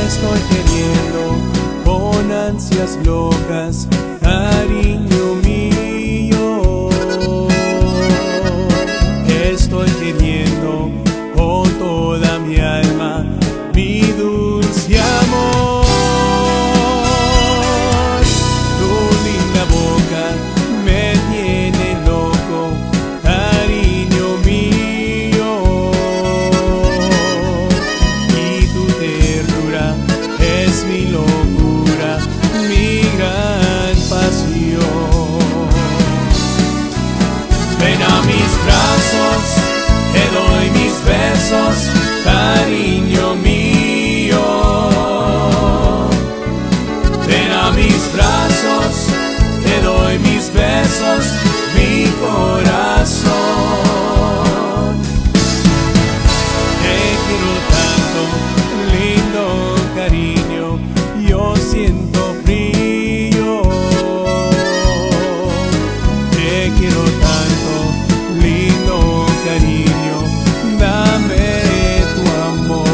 estoy queriendo con ansias locas, cariño mío. Estoy queriendo con toda mi alma, mi dulce amor. Tu linda boca me tiene loco, cariño mío. Y tu ternura es mi locura, mi gran pasión. Ven a mis brazos, te doy mis besos, cariño mío. Ven a mis brazos, te doy mis besos, mi corazón. Te quiero tanto, lindo cariño, yo siento frío. Te quiero tanto, lindo cariño, dame tu amor.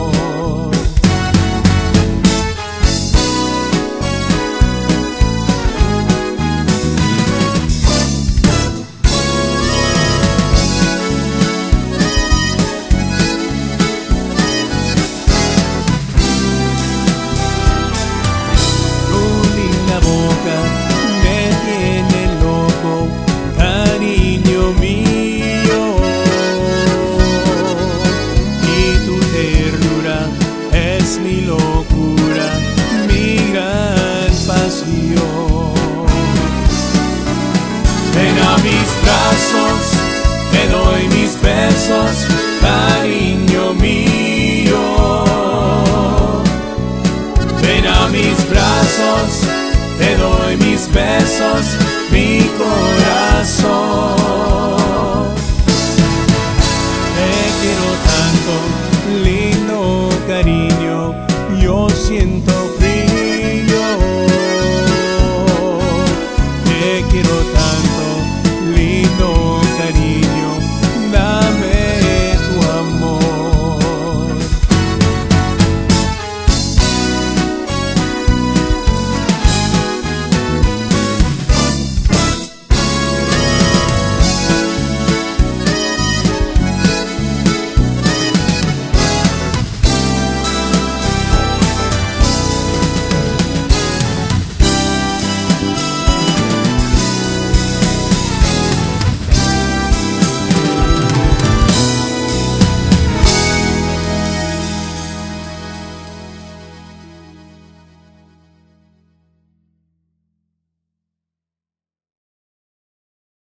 Tu linda boca me tiene loco, cariño mío. Y tu ternura es mi locura, mi gran pasión. Ven a mis brazos, te doy mis besos, cariño mío. Ven a mis brazos, te doy mis besos, mi corazón. Te quiero tanto, lindo cariño, yo siento